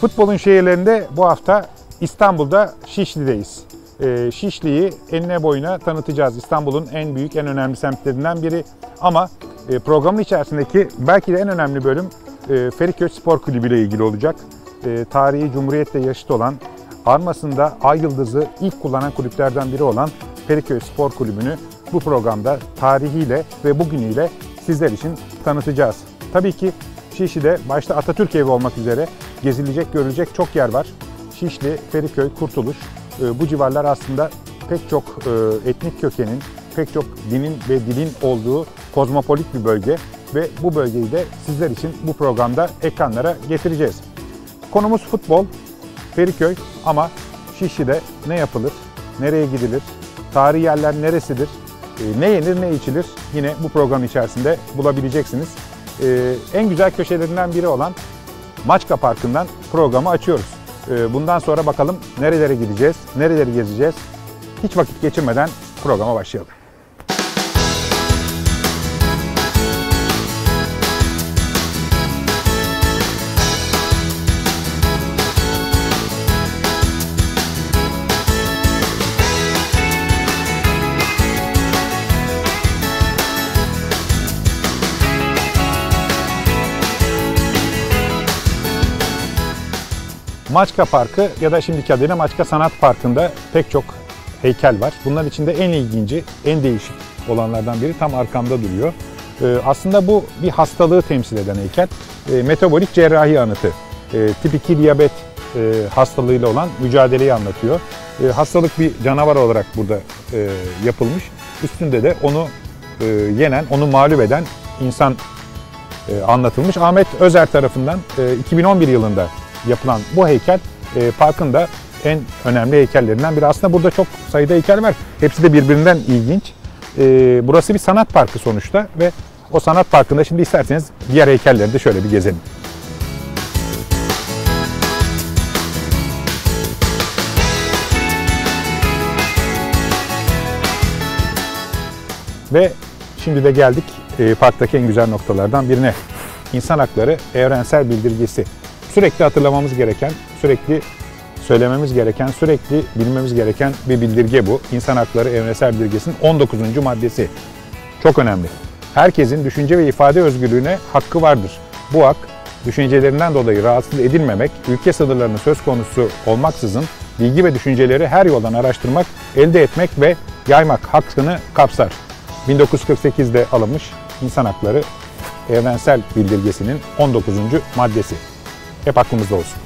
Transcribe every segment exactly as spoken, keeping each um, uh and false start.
Futbolun şehirlerinde bu hafta İstanbul'da Şişli'deyiz. Ee, Şişli'yi enine boyuna tanıtacağız. İstanbul'un en büyük, en önemli semtlerinden biri. Ama e, programın içerisindeki belki de en önemli bölüm e, Feriköy Spor Kulübü ile ilgili olacak. E, tarihi Cumhuriyet'le yaşıt olan, armasında ay yıldızı ilk kullanan kulüplerden biri olan Feriköy Spor Kulübü'nü bu programda tarihiyle ve bugünüyle sizler için tanıtacağız. Tabii ki Şişli'de başta Atatürk Evi olmak üzere gezilecek, görülecek çok yer var. Şişli, Feriköy, Kurtuluş, bu civarlar aslında pek çok etnik kökenin, pek çok dinin ve dilin olduğu kozmopolit bir bölge ve bu bölgeyi de sizler için bu programda ekranlara getireceğiz. Konumuz futbol, Feriköy ama Şişli'de ne yapılır, nereye gidilir, tarihi yerler neresidir, ne yenir ne içilir yine bu program içerisinde bulabileceksiniz. En güzel köşelerinden biri olan Maçka Parkı'ndan programı açıyoruz. Bundan sonra bakalım nerelere gideceğiz, nereleri gezeceğiz. Hiç vakit geçirmeden programa başlayalım. Maçka Parkı ya da şimdiki adıyla Maçka Sanat Parkı'nda pek çok heykel var. Bunların içinde en ilginci, en değişik olanlardan biri tam arkamda duruyor. Ee, aslında bu bir hastalığı temsil eden heykel. Ee, metabolik cerrahi anıtı. Ee, tip iki diyabet e, hastalığıyla olan mücadeleyi anlatıyor. Ee, hastalık bir canavar olarak burada e, yapılmış. Üstünde de onu e, yenen, onu mağlup eden insan e, anlatılmış. Ahmet Özer tarafından e, iki bin on bir yılında yapılan bu heykel e, parkın da en önemli heykellerinden biri. Aslında burada çok sayıda heykel var. Hepsi de birbirinden ilginç. E, burası bir sanat parkı sonuçta ve o sanat parkında şimdi isterseniz diğer heykelleri de şöyle bir gezelim. Ve şimdi de geldik e, parktaki en güzel noktalardan birine. İnsan Hakları Evrensel Bildirgesi. Sürekli hatırlamamız gereken, sürekli söylememiz gereken, sürekli bilmemiz gereken bir bildirge bu. İnsan Hakları Evrensel Bildirgesi'nin on dokuzuncu maddesi. Çok önemli. Herkesin düşünce ve ifade özgürlüğüne hakkı vardır. Bu hak, düşüncelerinden dolayı rahatsız edilmemek, ülke sınırlarının söz konusu olmaksızın bilgi ve düşünceleri her yoldan araştırmak, elde etmek ve yaymak hakkını kapsar. bin dokuz yüz kırk sekizde alınmış İnsan Hakları Evrensel Bildirgesi'nin on dokuzuncu maddesi. Hep aklımızda olsun.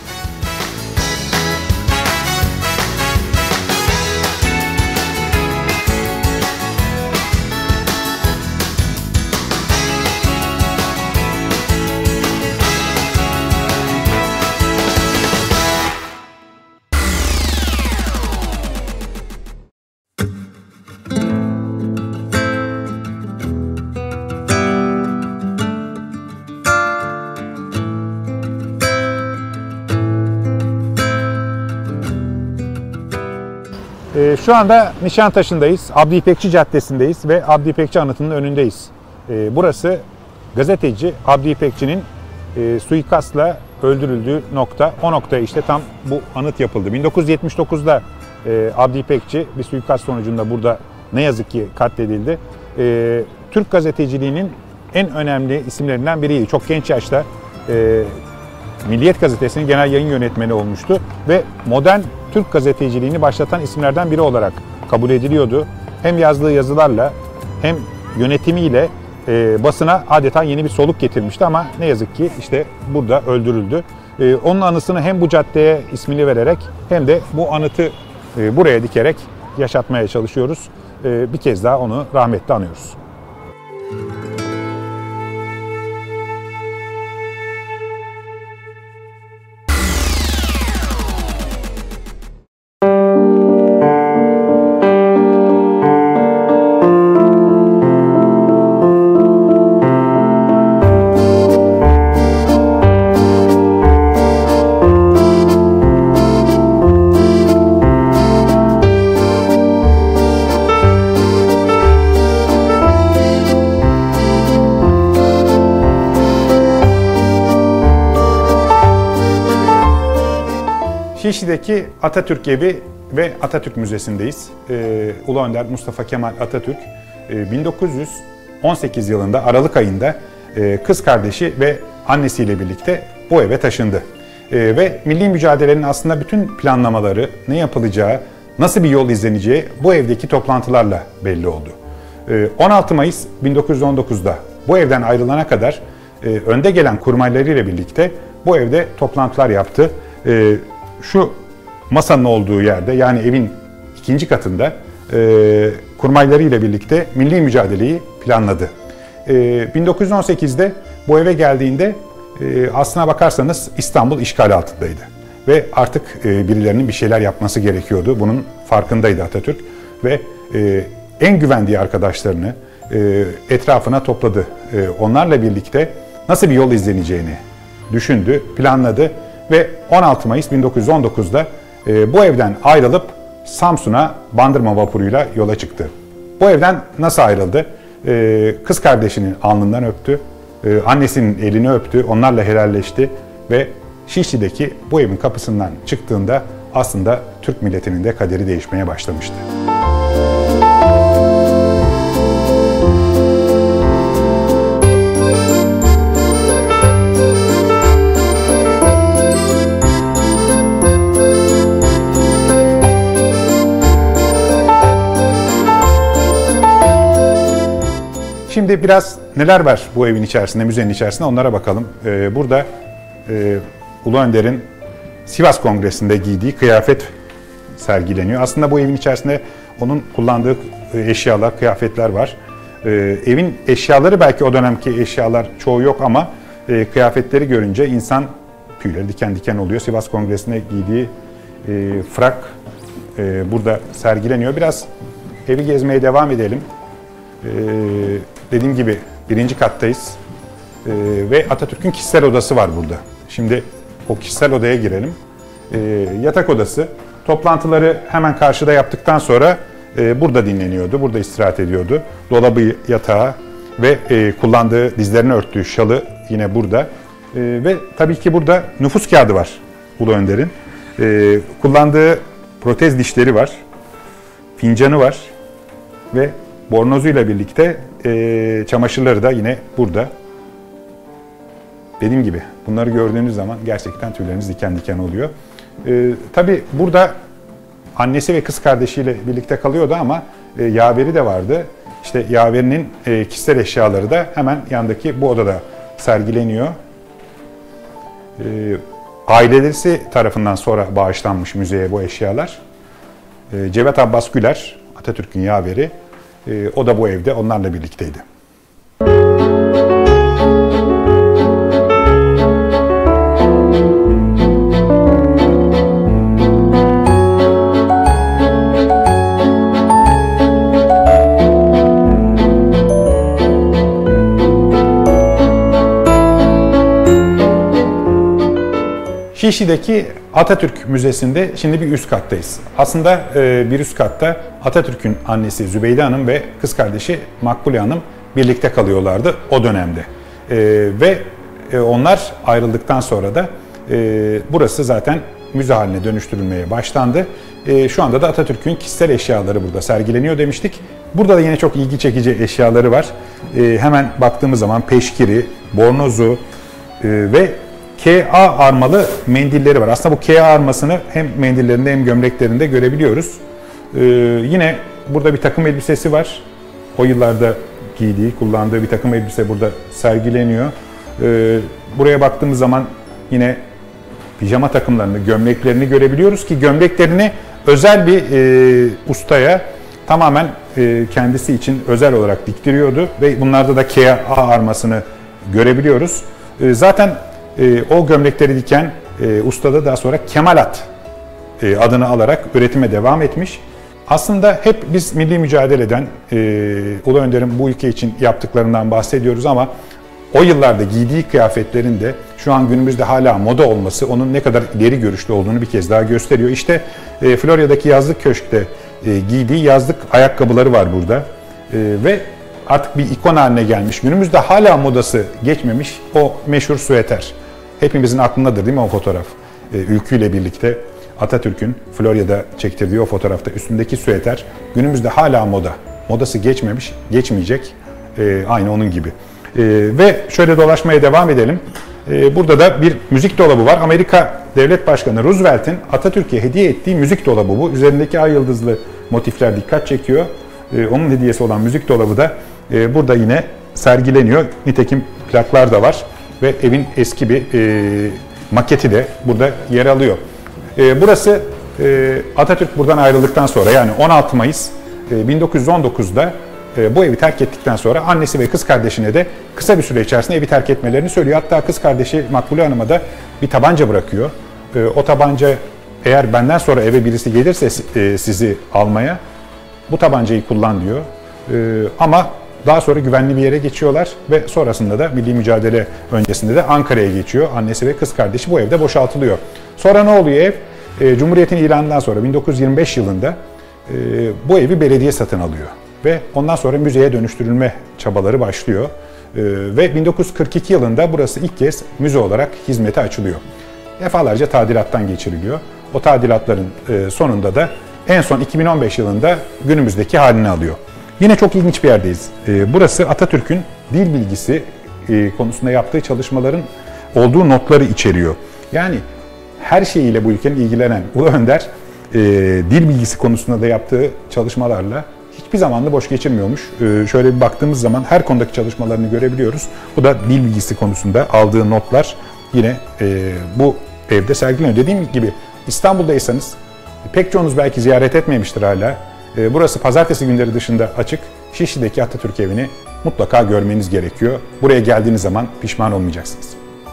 Şu anda Nişantaşı'ndayız, Abdi İpekçi Caddesi'ndeyiz ve Abdi İpekçi Anıtı'nın önündeyiz. Burası gazeteci Abdi İpekçi'nin suikastla öldürüldüğü nokta. O noktaya işte tam bu anıt yapıldı. bin dokuz yüz yetmiş dokuzda Abdi İpekçi bir suikast sonucunda burada ne yazık ki katledildi. Türk gazeteciliğinin en önemli isimlerinden biriydi. Çok genç yaşta Milliyet Gazetesi'nin genel yayın yönetmeni olmuştu ve modern Türk gazeteciliğini başlatan isimlerden biri olarak kabul ediliyordu. Hem yazdığı yazılarla hem yönetimiyle e, basına adeta yeni bir soluk getirmişti ama ne yazık ki işte burada öldürüldü. E, onun anısını hem bu caddeye ismini vererek hem de bu anıtı e, buraya dikerek yaşatmaya çalışıyoruz. E, bir kez daha onu rahmetle anıyoruz. Şişli'deki Atatürk Evi ve Atatürk Müzesi'ndeyiz. Ee, Ulu Önder Mustafa Kemal Atatürk e, bin dokuz yüz on sekiz yılında Aralık ayında e, kız kardeşi ve annesiyle birlikte bu eve taşındı. E, ve milli mücadelenin aslında bütün planlamaları, ne yapılacağı, nasıl bir yol izleneceği bu evdeki toplantılarla belli oldu. E, on altı Mayıs bin dokuz yüz on dokuz'da bu evden ayrılana kadar e, önde gelen kurmaylarıyla birlikte bu evde toplantılar yaptı. E, şu masanın olduğu yerde, yani evin ikinci katında e, kurmaylarıyla birlikte milli mücadeleyi planladı. E, bin dokuz yüz on sekiz'de bu eve geldiğinde e, aslına bakarsanız İstanbul işgal altındaydı. Ve artık e, birilerinin bir şeyler yapması gerekiyordu. Bunun farkındaydı Atatürk ve e, en güvendiği arkadaşlarını e, etrafına topladı. E, onlarla birlikte nasıl bir yol izleneceğini düşündü, planladı ve on altı Mayıs bin dokuz yüz on dokuz'da e, bu evden ayrılıp Samsun'a Bandırma vapuruyla yola çıktı. Bu evden nasıl ayrıldı? E, kız kardeşinin alnından öptü, e, annesinin elini öptü, onlarla helalleşti ve Şişli'deki bu evin kapısından çıktığında aslında Türk milletinin de kaderi değişmeye başlamıştı. Şimdi biraz neler var bu evin içerisinde, müzenin içerisinde onlara bakalım. Ee, burada e, Ulu Önder'in Sivas Kongresi'nde giydiği kıyafet sergileniyor. Aslında bu evin içerisinde onun kullandığı eşyalar, kıyafetler var. Ee, evin eşyaları, belki o dönemki eşyalar çoğu yok ama e, kıyafetleri görünce insan tüyleri diken diken oluyor. Sivas Kongresi'nde giydiği e, frak e, burada sergileniyor. Biraz evi gezmeye devam edelim. Ee, dediğim gibi birinci kattayız ee, ve Atatürk'ün kişisel odası var burada. Şimdi o kişisel odaya girelim. Ee, yatak odası, toplantıları hemen karşıda yaptıktan sonra e, burada dinleniyordu, burada istirahat ediyordu. Dolabı, yatağı ve e, kullandığı, dizlerini örttüğü şalı yine burada. E, ve tabii ki burada nüfus kağıdı var Ulu Önder'in. E, kullandığı protez dişleri var, fincanı var ve bornozuyla birlikte e, çamaşırları da yine burada. Dediğim gibi bunları gördüğünüz zaman gerçekten tüyleriniz diken diken oluyor. E, tabii burada annesi ve kız kardeşiyle birlikte kalıyordu ama e, yaveri de vardı. İşte yaverinin e, kişisel eşyaları da hemen yandaki bu odada sergileniyor. E, ailesi tarafından sonra bağışlanmış müzeye bu eşyalar. E, Cevat Abbas Güler, Atatürk'ün yaveri. E, o da bu evde onlarla birlikteydi. Şişli'deki Atatürk Müzesi'nde şimdi bir üst kattayız. Aslında e, bir üst katta Atatürk'ün annesi Zübeyde Hanım ve kız kardeşi Makbule Hanım birlikte kalıyorlardı o dönemde. E, ve e, onlar ayrıldıktan sonra da e, burası zaten müze haline dönüştürülmeye başlandı. E, şu anda da Atatürk'ün kişisel eşyaları burada sergileniyor demiştik. Burada da yine çok ilgi çekici eşyaları var. E, hemen baktığımız zaman peşkiri, bornozu e, ve K A armalı mendilleri var. Aslında bu K A armasını hem mendillerinde hem gömleklerinde görebiliyoruz. Ee, yine burada bir takım elbisesi var. O yıllarda giydiği, kullandığı bir takım elbise burada sergileniyor. Ee, buraya baktığımız zaman yine pijama takımlarını, gömleklerini görebiliyoruz ki gömleklerini özel bir e, ustaya tamamen e, kendisi için özel olarak diktiriyordu ve bunlarda da K A armasını görebiliyoruz. E, zaten E, o gömlekleri diken e, ustada daha sonra Kemalat e, adını alarak üretime devam etmiş. Aslında hep biz milli mücadeleden, e, Ulu Önder'in bu ülke için yaptıklarından bahsediyoruz ama o yıllarda giydiği kıyafetlerin de şu an günümüzde hala moda olması onun ne kadar ileri görüşlü olduğunu bir kez daha gösteriyor. İşte e, Florya'daki yazlık köşkte e, giydiği yazlık ayakkabıları var burada e, ve artık bir ikon haline gelmiş. Günümüzde hala modası geçmemiş o meşhur süeter. Hepimizin aklındadır değil mi o fotoğraf? E, ülküyle birlikte Atatürk'ün Florya'da çektirdiği o fotoğrafta üstündeki süeter günümüzde hala moda. Modası geçmemiş, geçmeyecek. E, aynı onun gibi. E, ve şöyle dolaşmaya devam edelim. E, burada da bir müzik dolabı var. Amerika Devlet Başkanı Roosevelt'in Atatürk'e hediye ettiği müzik dolabı bu. Üzerindeki ay yıldızlı motifler dikkat çekiyor. E, onun hediyesi olan müzik dolabı da e, burada yine sergileniyor. Nitekim plaklar da var ve evin eski bir e, maketi de burada yer alıyor. E, burası e, Atatürk buradan ayrıldıktan sonra, yani on altı Mayıs e, bin dokuz yüz on dokuz'da e, bu evi terk ettikten sonra annesi ve kız kardeşine de kısa bir süre içerisinde evi terk etmelerini söylüyor. Hatta kız kardeşi Makbule Hanım'a da bir tabanca bırakıyor. E, o tabanca, eğer benden sonra eve birisi gelirse e, sizi almaya, bu tabancayı kullan diyor. E, ama daha sonra güvenli bir yere geçiyorlar ve sonrasında da milli mücadele öncesinde de Ankara'ya geçiyor. Annesi ve kız kardeşi bu evde boşaltılıyor. Sonra ne oluyor ev? E, Cumhuriyet'in ilanından sonra bin dokuz yüz yirmi beş yılında e, bu evi belediye satın alıyor. Ve ondan sonra müzeye dönüştürülme çabaları başlıyor. E, ve bin dokuz yüz kırk iki yılında burası ilk kez müze olarak hizmete açılıyor. Defalarca tadilattan geçiriliyor. O tadilatların e, sonunda da en son iki bin on beş yılında günümüzdeki halini alıyor. Yine çok ilginç bir yerdeyiz. E, burası Atatürk'ün dil bilgisi e, konusunda yaptığı çalışmaların olduğu notları içeriyor. Yani her şeyiyle bu ülkenin ilgilenen Ulu Önder e, dil bilgisi konusunda da yaptığı çalışmalarla hiçbir zaman da boş geçirmiyormuş. E, şöyle bir baktığımız zaman her konudaki çalışmalarını görebiliyoruz. Bu da dil bilgisi konusunda aldığı notlar yine e, bu evde sergileniyor. Dediğim gibi İstanbul'daysanız pek çoğunuz belki ziyaret etmemiştir hala. E, burası pazartesi günleri dışında açık. Şişli'deki Atatürk evini mutlaka görmeniz gerekiyor. Buraya geldiğiniz zaman pişman olmayacaksınız.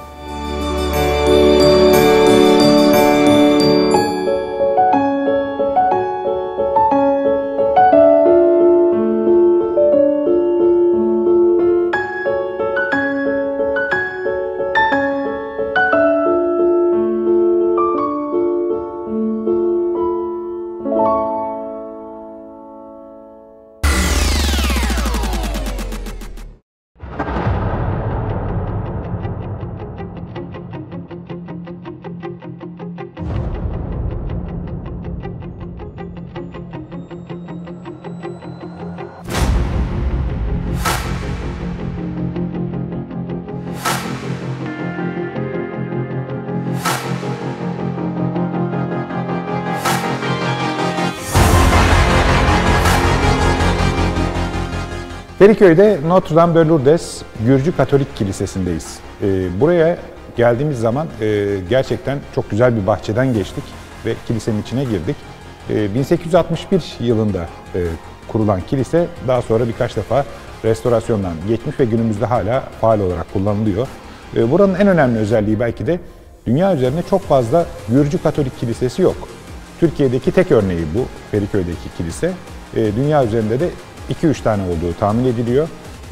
Feriköy'de Notre Dame de Lourdes Gürcü Katolik Kilisesi'ndeyiz. Ee, buraya geldiğimiz zaman e, gerçekten çok güzel bir bahçeden geçtik ve kilisenin içine girdik. E, bin sekiz yüz altmış bir yılında e, kurulan kilise daha sonra birkaç defa restorasyondan geçmiş ve günümüzde hala faal olarak kullanılıyor. E, buranın en önemli özelliği belki de dünya üzerinde çok fazla Gürcü Katolik Kilisesi yok. Türkiye'deki tek örneği bu Feriköy'deki kilise. E, dünya üzerinde de iki üç tane olduğu tahmin ediliyor. Ee,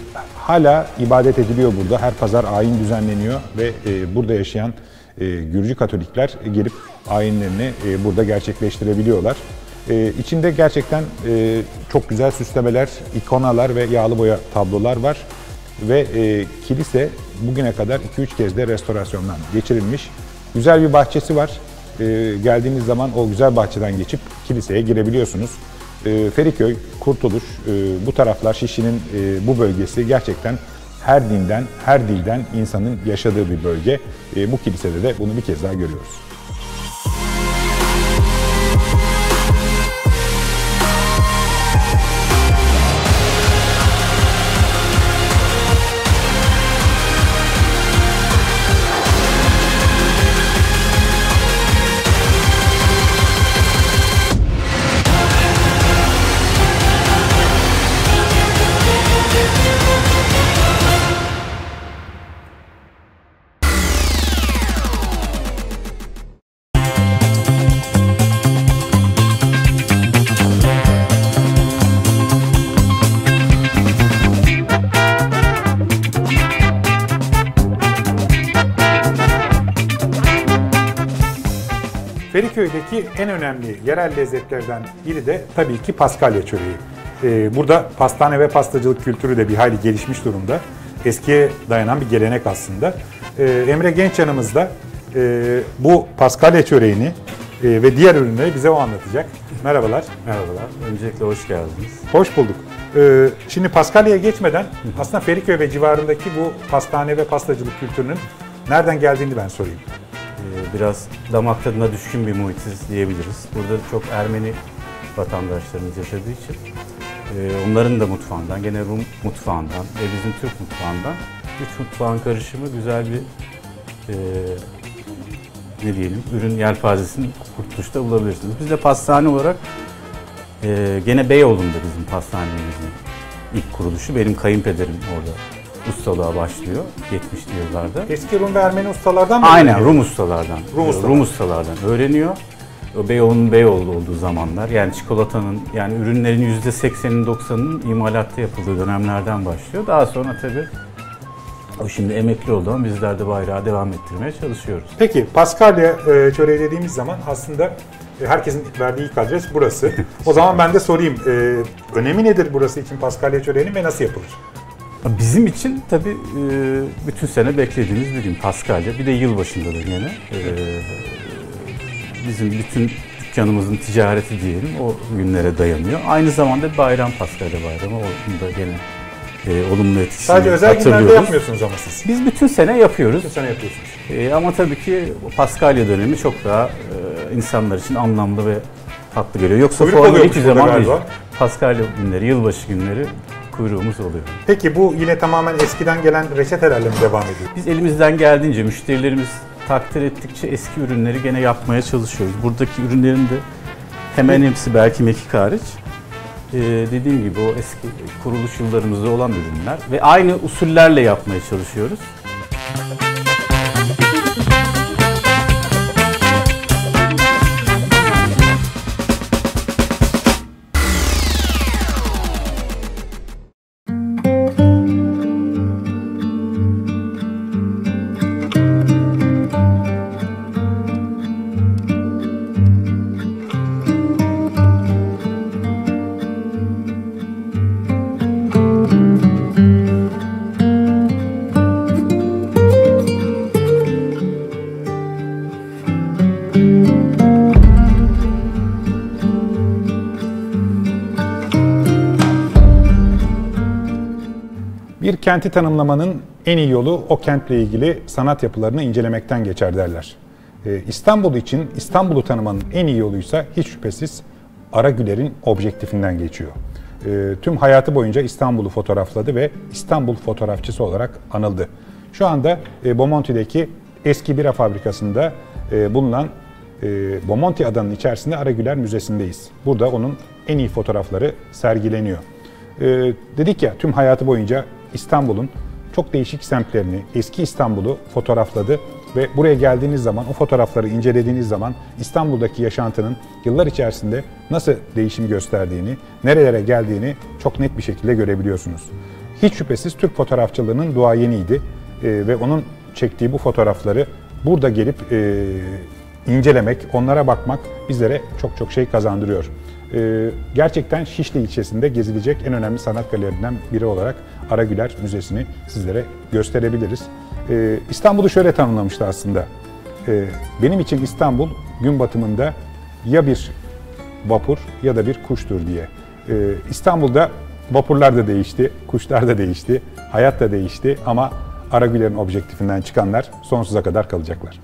hala ibadet ediliyor burada. Her pazar ayin düzenleniyor ve e, burada yaşayan e, Gürcü Katolikler gelip ayinlerini e, burada gerçekleştirebiliyorlar. E, içinde gerçekten e, çok güzel süslemeler, ikonalar ve yağlı boya tablolar var. Ve e, kilise bugüne kadar iki üç kez de restorasyondan geçirilmiş. Güzel bir bahçesi var. E, geldiğiniz zaman o güzel bahçeden geçip kiliseye girebiliyorsunuz. Feriköy, Kurtuluş, bu taraflar, Şişli'nin bu bölgesi gerçekten her dinden, her dilden insanın yaşadığı bir bölge. Bu kilisede de bunu bir kez daha görüyoruz. Feriköy'deki en önemli yerel lezzetlerden biri de tabii ki Paskalya çöreği. Ee, burada pastane ve pastacılık kültürü de bir hayli gelişmiş durumda. Eskiye dayanan bir gelenek aslında. Ee, Emre Genç yanımızda e, bu Paskalya çöreğini e, ve diğer ürünleri bize o anlatacak. Merhabalar. Merhabalar. Öncelikle hoş geldiniz. Hoş bulduk. Ee, şimdi Paskalya'ya geçmeden aslında Feriköy ve civarındaki bu pastane ve pastacılık kültürünün nereden geldiğini ben sorayım. Ee, biraz damak tadına düşkün bir muhitiz diyebiliriz. Burada çok Ermeni vatandaşlarımız yaşadığı için e, onların da mutfağından, gene Rum mutfağından ve bizim Türk mutfağından üç mutfağın karışımı güzel bir e, ne diyelim ürün yelpazesini Kurtuluş'ta bulabilirsiniz. Biz de pastane olarak e, gene Beyoğlu'nda bizim pastanemizin ilk kuruluşu. Benim kayınpederim orada ustalığa başlıyor yetmişli yıllarda. Eski Rum ve Ermeni ustalardan mı? Aynen öğreniyor? Rum ustalardan. Rum, ustalar. Rum ustalardan öğreniyor. O Beyoğlu'nun Beyoğlu olduğu zamanlar, yani çikolatanın, yani ürünlerin yüzde sekseninin doksanının imalatta yapıldığı dönemlerden başlıyor. Daha sonra tabii o şimdi emekli oldu ama bizler de bayrağı devam ettirmeye çalışıyoruz. Peki Paskalya e, çöreği dediğimiz zaman aslında e, herkesin verdiği ilk adres burası. O zaman ben de sorayım, e, önemi nedir burası için Paskalya çöreğinin ve nasıl yapılır? Bizim için tabii e, bütün sene beklediğimiz bir gün Paskalya, bir de yılbaşındadır gene. E, bizim bütün dükkanımızın ticareti diyelim o günlere dayanıyor. Aynı zamanda bayram, Paskalya bayramı, onu da gene e, olumlu etkisini Sadece özel günlerde yapmıyorsunuz ama siz. Biz bütün sene yapıyoruz. Bütün sene yapıyorsunuz. E, ama tabii ki Paskalya dönemi çok daha e, insanlar için anlamlı ve tatlı geliyor. Yoksa fuarda hiçbir zaman değil. Paskalya günleri, yılbaşı günleri kuyruğumuz oluyor. Peki bu yine tamamen eskiden gelen reçetelerle mi devam ediyor? Biz elimizden geldiğince müşterilerimiz takdir ettikçe eski ürünleri gene yapmaya çalışıyoruz. Buradaki ürünlerin de hemen hepsi belki mekik hariç. Ee, dediğim gibi o eski kuruluş yıllarımızda olan ürünler ve aynı usullerle yapmaya çalışıyoruz. Bir kenti tanımlamanın en iyi yolu o kentle ilgili sanat yapılarını incelemekten geçer derler. Ee, İstanbul için İstanbul'u tanımanın en iyi yoluysa hiç şüphesiz Aragüler'in objektifinden geçiyor. Ee, tüm hayatı boyunca İstanbul'u fotoğrafladı ve İstanbul fotoğrafçısı olarak anıldı. Şu anda e, Bomonti'deki eski bira fabrikasında e, bulunan e, Bomonti adanın içerisinde Aragüler Müzesi'ndeyiz. Burada onun en iyi fotoğrafları sergileniyor. Ee, dedik ya, tüm hayatı boyunca İstanbul'un çok değişik semtlerini, eski İstanbul'u fotoğrafladı ve buraya geldiğiniz zaman, o fotoğrafları incelediğiniz zaman İstanbul'daki yaşantının yıllar içerisinde nasıl değişim gösterdiğini, nerelere geldiğini çok net bir şekilde görebiliyorsunuz. Hiç şüphesiz Türk fotoğrafçılığının duayeniydi e, ve onun çektiği bu fotoğrafları burada gelip e, incelemek, onlara bakmak bizlere çok çok şey kazandırıyor. Ee, gerçekten Şişli ilçesinde gezilecek en önemli sanat galerilerinden biri olarak Aragüler Müzesi'ni sizlere gösterebiliriz. Ee, İstanbul'u şöyle tanımlamıştı aslında. Ee, benim için İstanbul gün batımında ya bir vapur ya da bir kuştur diye. Ee, İstanbul'da vapurlar da değişti, kuşlar da değişti, hayat da değişti ama Aragüler'in objektifinden çıkanlar sonsuza kadar kalacaklar.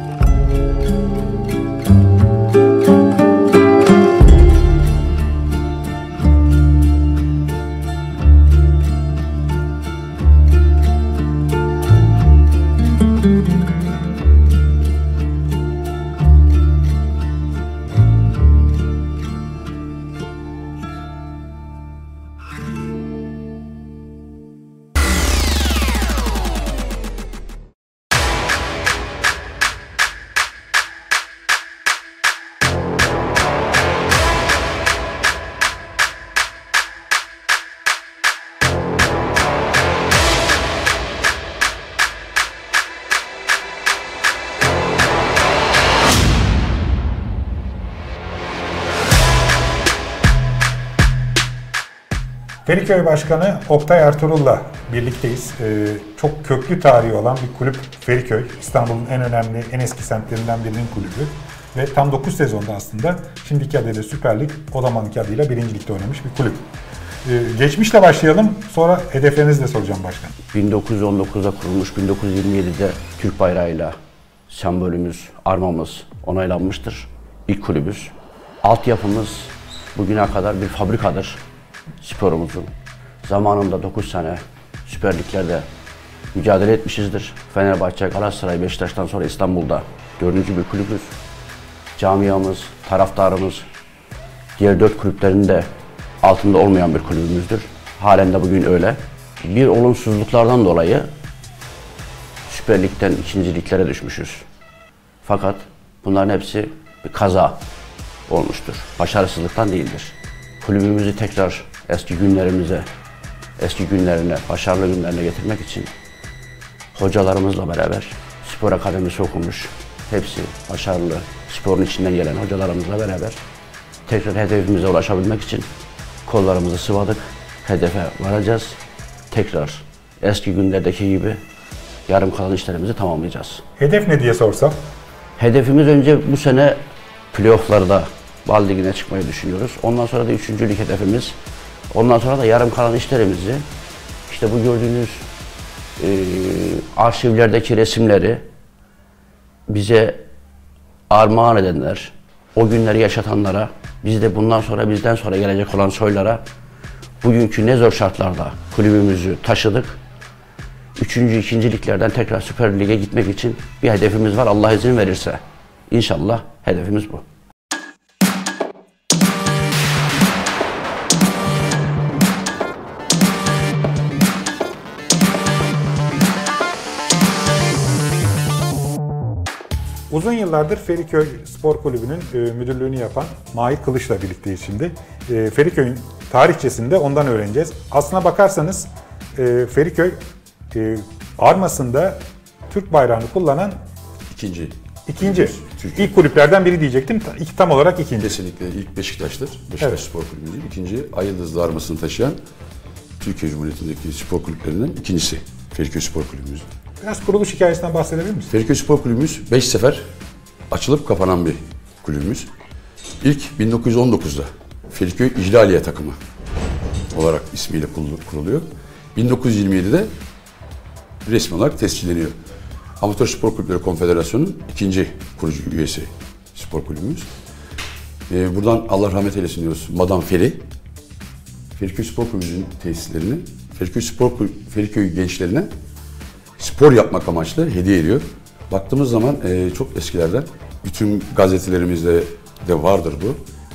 Feriköy Başkanı Oktay Ertuğrul'la birlikteyiz. Ee, çok köklü tarihi olan bir kulüp Feriköy. İstanbul'un en önemli, en eski semtlerinden birinin kulübü. ve tam dokuz sezonda aslında şimdiki adıyla Süper Lig, o zamanki adıyla birinci Lig'de oynamış bir kulüp. Ee, geçmişle başlayalım, sonra hedeflerinizi de soracağım başkan. bin dokuz yüz on dokuzda kurulmuş, bin dokuz yüz yirmi yedide Türk bayrağıyla sembolümüz, armamız onaylanmıştır. İlk kulübüz. Altyapımız bugüne kadar bir fabrikadır sporumuzun. Zamanında dokuz sene Süper Lig'lerde mücadele etmişizdir. Fenerbahçe, Galatasaray, Beşiktaş'tan sonra İstanbul'da dördüncü bir kulübüz. Camiamız, taraftarımız diğer dört kulüplerin de altında olmayan bir kulübümüzdür. Halen de bugün öyle. Bir olumsuzluklardan dolayı Süper Lig'den ikinci liglere düşmüşüz. Fakat bunların hepsi bir kaza olmuştur. Başarısızlıktan değildir. Kulübümüzü tekrar eski günlerimize, eski günlerine, başarılı günlerine getirmek için hocalarımızla beraber spor akademisi okumuş, hepsi başarılı, sporun içinden gelen hocalarımızla beraber tekrar hedefimize ulaşabilmek için kollarımızı sıvadık, hedefe varacağız. Tekrar eski günlerdeki gibi yarım kalan işlerimizi tamamlayacağız. Hedef ne diye sorsam? Hedefimiz önce bu sene playoff'larda Bal Ligi'ne çıkmayı düşünüyoruz. Ondan sonra da üçüncülük hedefimiz. Ondan sonra da yarım kalan işlerimizi, işte bu gördüğünüz e, arşivlerdeki resimleri bize armağan edenler, o günleri yaşatanlara, biz de bundan sonra bizden sonra gelecek olan soylara bugünkü ne zor şartlarda kulübümüzü taşıdık. Üçüncü, ikinci liglerden tekrar Süper Lig'e gitmek için bir hedefimiz var. Allah izin verirse. İnşallah hedefimiz bu. Uzun yıllardır Feriköy Spor Kulübü'nün e, müdürlüğünü yapan Mahir Kılıç'la birlikteyiz şimdi. E, Feriköy'ün tarihçesinde ondan öğreneceğiz. Aslına bakarsanız e, Feriköy e, armasında Türk bayrağını kullanan İkinci. ikinci. Türkiye. İlk kulüplerden biri diyecektim. İki, tam olarak ikinci. Kesinlikle ilk Beşiktaş'tır. Beşiktaş Evet. Spor Kulübü değil. İkinci Ay Yıldızlı armasını taşıyan Türkiye Cumhuriyeti'ndeki spor kulüplerinden ikincisi Feriköy Spor Kulübümüz. Biraz kuruluş hikayesinden bahsedebilir misiniz? Feriköy Spor Kulübümüz beş sefer açılıp kapanan bir kulübümüz. İlk bin dokuz yüz on dokuzda Feriköy İclaliye takımı olarak ismiyle kuruluyor. bin dokuz yüz yirmi yedide resmi olarak tescilleniyor. Amatör Spor Kulüpleri Konfederasyonu'nun ikinci kurucu üyesi spor kulübümüz. Ee, buradan Allah rahmet eylesin diyoruz. Madam Feri, Feriköy Spor Kulübü'nün tesislerini Feriköy Spor Feriköy gençlerine spor yapmak amaçlı hediye ediyor. Baktığımız zaman e, çok eskilerden, bütün gazetelerimizde de vardır bu.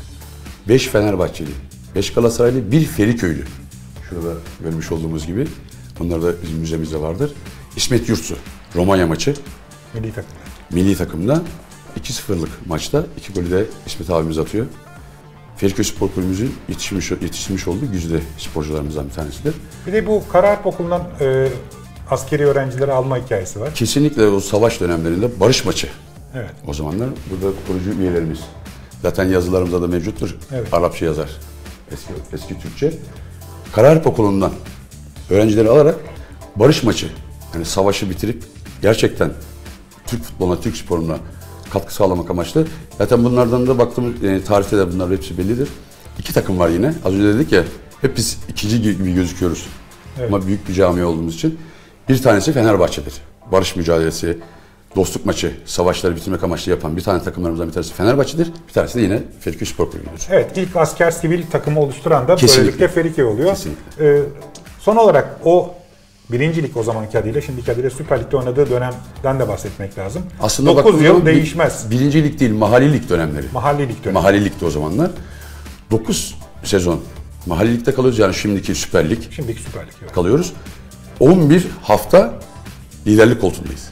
Beş Fenerbahçeli, beş Galatasaraylı, bir Feriköylü. Şurada görmüş olduğumuz gibi. Onlar da bizim müzemizde vardır. İsmet Yurtsu, Romanya maçı. Milli takımda. Milli takımda iki sıfırlık maçta iki golü de İsmet abimiz atıyor. Feriköy Spor Kulübümüzün yetişmiş, yetiştirmiş olduğu güzide sporcularımızdan bir tanesidir. Bir de bu Karaharp Okulu'ndan e, askeri öğrencileri alma hikayesi var. Kesinlikle o savaş dönemlerinde barış maçı. Evet. O zamanlar burada kurucu üyelerimiz. Zaten yazılarımızda da mevcuttur. Evet. Arapça yazar. Eski, eski Türkçe. Karaharp Okulu'ndan öğrencileri alarak barış maçı, yani savaşı bitirip gerçekten Türk futboluna, Türk sporuna katkı sağlamak amaçlı. Zaten bunlardan da baktığımız e, tarihte de bunlar hepsi bellidir. İki takım var yine. Az önce dedik ya, hep biz ikinci gibi gözüküyoruz. Evet. Ama büyük bir cami olduğumuz için. Bir tanesi Fenerbahçe'dir. Barış mücadelesi, dostluk maçı, savaşları bitirmek amaçlı yapan bir tane takımlarımızdan bir tanesi Fenerbahçe'dir. Bir tanesi de yine Feriköy Spor Kulübü'dür. Evet, ilk asker sivil takımı oluşturan da Kesinlikle. böylelikle Feriköy oluyor. Kesinlikle. Ee, son olarak o birinci lig, o zamanki adıyla, şimdiki adıyla Süper Lig'de oynadığı dönemden de bahsetmek lazım. Aslında dokuz yıl değişmez. Birinci lig değil, mahalli lig dönemleri. Mahalli lig dönemi. Mahalli ligde o zamanlar. dokuz sezon mahalli ligde kalıyoruz, yani şimdiki Süper Lig. Şimdiki Süper Lig. Evet. Kalıyoruz. on bir hafta liderlik koltuğundayız.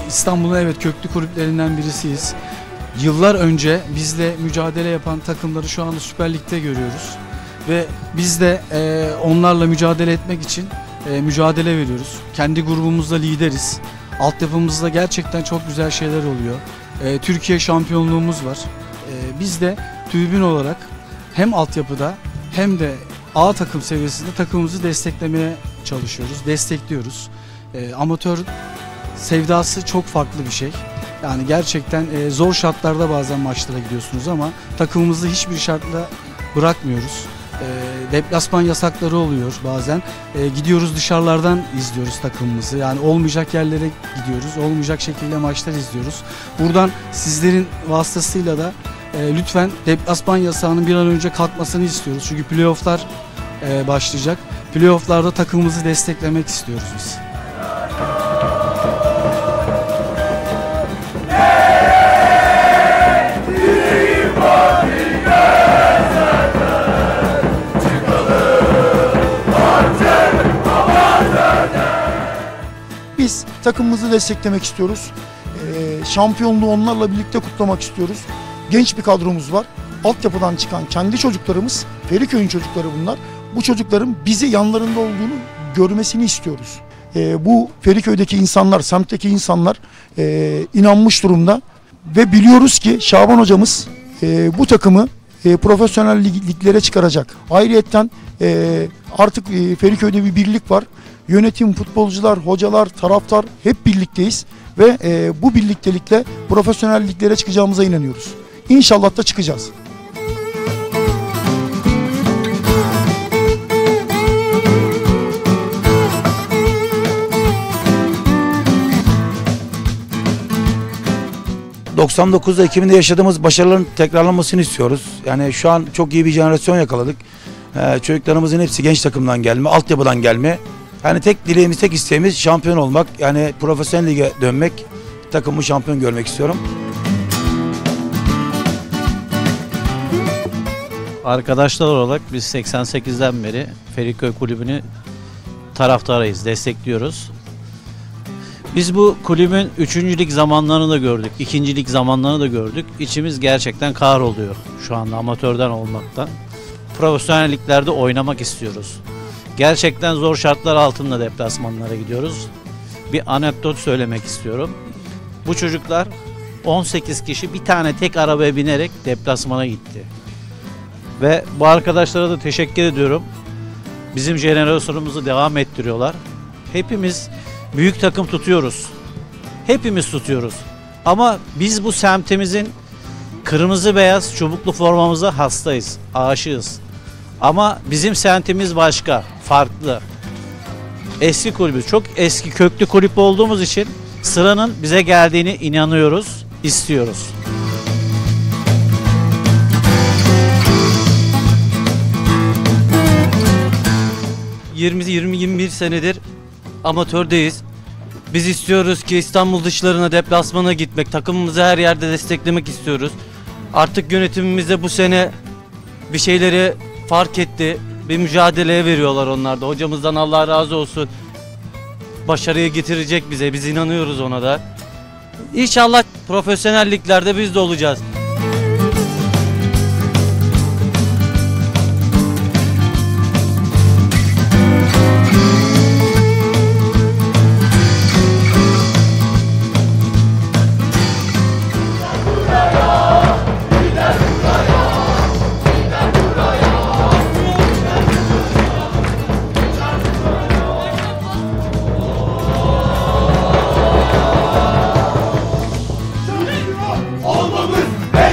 İstanbul'un evet köklü kulüplerinden birisiyiz. Yıllar önce bizle mücadele yapan takımları şu anda Süper Lig'de görüyoruz. Ve biz de e, onlarla mücadele etmek için e, mücadele veriyoruz. Kendi grubumuzda lideriz. Altyapımızda gerçekten çok güzel şeyler oluyor. E, Türkiye şampiyonluğumuz var. E, biz de tribün olarak hem altyapıda hem de A takım seviyesinde takımımızı desteklemeye çalışıyoruz, destekliyoruz. E, amatör sevdası çok farklı bir şey. Yani gerçekten e, zor şartlarda bazen maçlara gidiyorsunuz ama takımımızı hiçbir şartla bırakmıyoruz. E, deplasman yasakları oluyor bazen. E, gidiyoruz dışarılardan izliyoruz takımımızı. Yani olmayacak yerlere gidiyoruz, olmayacak şekilde maçlar izliyoruz. Buradan sizlerin vasıtasıyla da e, lütfen deplasman yasağının bir an önce kalkmasını istiyoruz. Çünkü playofflar e, başlayacak. Playofflarda takımımızı desteklemek istiyoruz biz. Biz takımımızı desteklemek istiyoruz. Ee, şampiyonluğu onlarla birlikte kutlamak istiyoruz. Genç bir kadromuz var. Altyapıdan çıkan kendi çocuklarımız, Feriköy'ün çocukları bunlar. Bu çocukların bizi yanlarında olduğunu görmesini istiyoruz. Ee, bu Feriköy'deki insanlar, semtteki insanlar e, inanmış durumda. Ve biliyoruz ki Şaban hocamız e, bu takımı e, profesyonel lig, liglere çıkaracak. Ayrıyeten e, artık e, Feriköy'de bir birlik var. Yönetim, futbolcular, hocalar, taraftar hep birlikteyiz ve e, bu birliktelikle profesyonel liglere çıkacağımıza inanıyoruz. İnşallah da çıkacağız. doksan dokuzda iki binde yaşadığımız başarıların tekrarlanmasını istiyoruz. Yani şu an çok iyi bir jenerasyon yakaladık. Ee, çocuklarımızın hepsi genç takımdan gelme, altyapıdan gelme. Yani tek dileğimiz, tek isteğimiz şampiyon olmak. Yani profesyonel lige dönmek, takımı şampiyon görmek istiyorum. Arkadaşlar olarak biz seksen sekizden beri Feriköy Kulübü'nü taraftarıyız, destekliyoruz. Biz bu kulübün üçüncü lig zamanlarını da gördük, ikinci lig zamanlarını da gördük. İçimiz gerçekten kahroluyor şu anda amatörden olmaktan. Profesyonel liglerde oynamak istiyoruz. Gerçekten zor şartlar altında deplasmanlara gidiyoruz. Bir anekdot söylemek istiyorum. Bu çocuklar on sekiz kişi bir tane tek arabaya binerek deplasmana gitti. Ve bu arkadaşlara da teşekkür ediyorum. Bizim jenerasyonumuzu devam ettiriyorlar. Hepimiz büyük takım tutuyoruz. Hepimiz tutuyoruz. Ama biz bu semtimizin kırmızı beyaz çubuklu formamıza hastayız, aşığız. Ama bizim semtimiz başka, farklı. Eski kulübüz, çok eski köklü kulüp olduğumuz için sıranın bize geldiğini inanıyoruz, istiyoruz. yirmi yirmi yirmi bir senedir amatördeyiz. Biz istiyoruz ki İstanbul dışlarına deplasmana gitmek, takımımızı her yerde desteklemek istiyoruz. Artık yönetimimiz de bu sene bir şeyleri fark etti. Bir mücadeleye veriyorlar onlar da. Hocamızdan Allah razı olsun. Başarıyı getirecek bize. Biz inanıyoruz ona da. İnşallah profesyonel liglerde biz de olacağız. Olmamız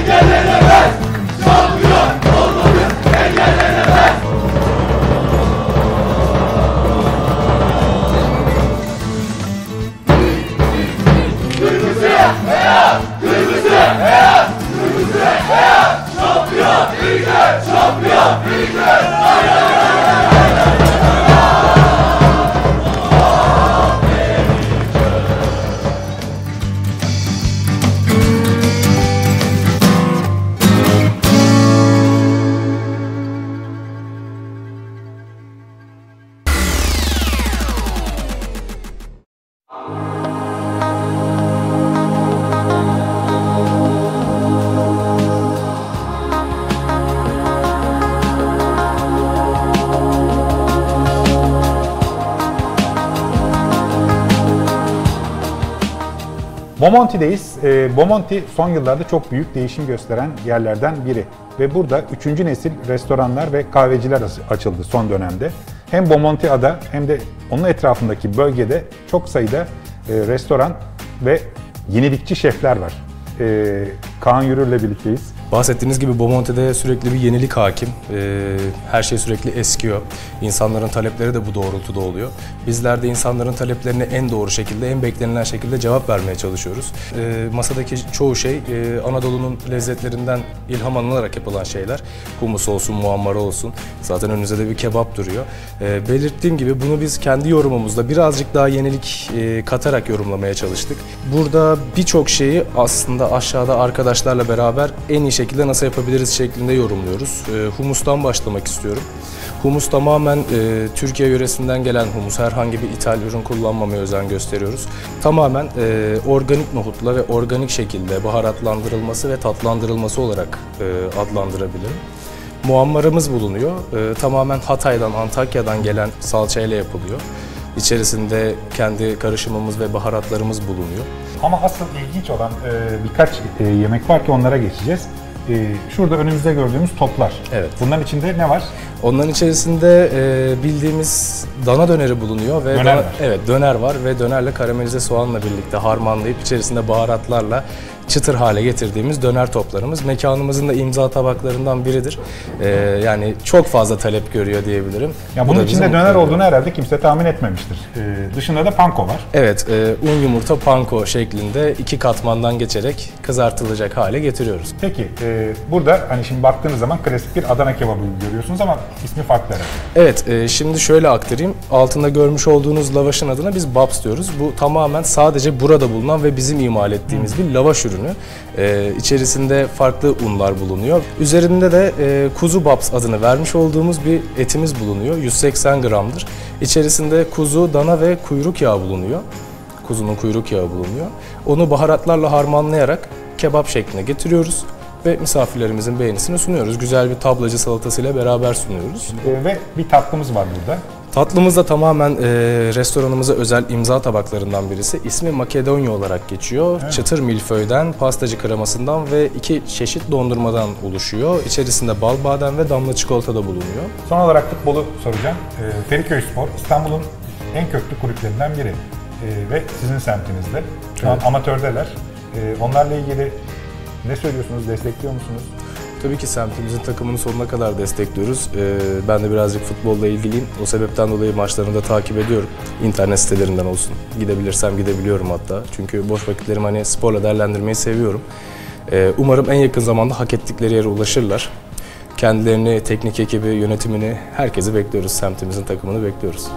Bomonti'deyiz. E, Bomonti son yıllarda çok büyük değişim gösteren yerlerden biri. Ve burada üçüncü nesil restoranlar ve kahveciler açıldı son dönemde. Hem Bomonti ada hem de onun etrafındaki bölgede çok sayıda e, restoran ve yenilikçi şefler var. E, Kaan Yürür'le birlikteyiz. Bahsettiğiniz gibi Bomonti'de sürekli bir yenilik hakim. Ee, her şey sürekli eskiyor. İnsanların talepleri de bu doğrultuda oluyor. Bizler de insanların taleplerine en doğru şekilde, en beklenilen şekilde cevap vermeye çalışıyoruz. Ee, masadaki çoğu şey e, Anadolu'nun lezzetlerinden ilham alınarak yapılan şeyler. Humus olsun, muammara olsun. Zaten önünüzde de bir kebap duruyor. Ee, belirttiğim gibi bunu biz kendi yorumumuzda birazcık daha yenilik e, katarak yorumlamaya çalıştık. Burada birçok şeyi aslında aşağıda arkadaşlarla beraber en iyi şekilde nasıl yapabiliriz şeklinde yorumluyoruz. E, humustan başlamak istiyorum. Humus tamamen e, Türkiye yöresinden gelen humus. Herhangi bir ithal ürün kullanmamaya özen gösteriyoruz. Tamamen e, organik nohutla ve organik şekilde baharatlandırılması ve tatlandırılması olarak e, adlandırabilirim. Muammaramız bulunuyor. E, tamamen Hatay'dan, Antakya'dan gelen salçayla yapılıyor. İçerisinde kendi karışımımız ve baharatlarımız bulunuyor. Ama asıl ilginç olan e, birkaç e, yemek var ki onlara geçeceğiz. E, şurada önümüzde gördüğümüz toplar. Evet. Bunların içinde ne var? Onların içerisinde e, bildiğimiz dana döneri bulunuyor ve döner dana, var. Evet, döner var ve dönerle karamelize soğanla birlikte harmanlayıp içerisinde baharatlarla çıtır hale getirdiğimiz döner toplarımız. Mekanımızın da imza tabaklarından biridir. Ee, yani çok fazla talep görüyor diyebilirim. Ya bunun içinde döner olduğunu herhalde kimse tahmin etmemiştir. Ee, dışında da panko var. Evet, e, un yumurta panko şeklinde iki katmandan geçerek kızartılacak hale getiriyoruz. Peki, e, burada hani şimdi baktığınız zaman klasik bir Adana kebabı görüyorsunuz ama ismi farklı herhalde. Evet, e, şimdi şöyle aktarayım. Altında görmüş olduğunuz lavaşın adına biz babs diyoruz. Bu tamamen sadece burada bulunan ve bizim imal ettiğimiz hmm. bir lavaş ürünü. Ee, içerisinde farklı unlar bulunuyor. Üzerinde de e, kuzu babs adını vermiş olduğumuz bir etimiz bulunuyor. yüz seksen gramdır. İçerisinde kuzu, dana ve kuyruk yağı bulunuyor. Kuzunun kuyruk yağı bulunuyor. Onu baharatlarla harmanlayarak kebap şekline getiriyoruz ve misafirlerimizin beğenisini sunuyoruz. Güzel bir tablacı salatasıyla beraber sunuyoruz. Ee, ve bir tatlımız var burada. Tatlımız da tamamen e, restoranımıza özel imza tabaklarından birisi. İsmi Makedonya olarak geçiyor. Evet. Çıtır milföyden, pastacı kremasından ve iki çeşit dondurmadan oluşuyor. İçerisinde bal badem ve damla çikolata da bulunuyor. Son olarak futbolu soracağım. E, Feriköyspor, İstanbul'un en köklü kulüplerinden biri. E, ve sizin semtinizde. Şu evet. an amatördeler. E, onlarla ilgili ne söylüyorsunuz, destekliyor musunuz? Tabii ki semtimizin takımını sonuna kadar destekliyoruz. Ee, ben de birazcık futbolla ilgiliyim. O sebepten dolayı maçlarını da takip ediyorum. İnternet sitelerinden olsun. Gidebilirsem gidebiliyorum hatta. Çünkü boş vakitlerimi hani sporla değerlendirmeyi seviyorum. Ee, umarım en yakın zamanda hak ettikleri yere ulaşırlar. Kendilerini, teknik ekibi, yönetimini, herkesi bekliyoruz. Semtimizin takımını bekliyoruz.